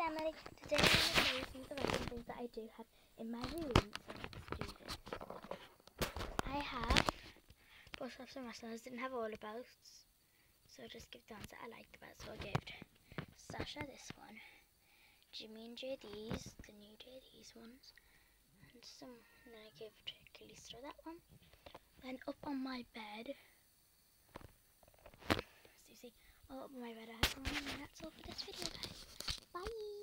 Emily. Today I'm going to show you some of the random things that I do have in my room. So let's do this. I have bought off some wrestlers. Didn't have all the belts, so I'll just give the ones that I like the best. So I gave Sasha this one, Jimmy and JD's, the new JD's ones, and then I gave Callisto that one. Then up on my bed, as you see, all up on my bed I have one, and that's all for this video, guys. Bye!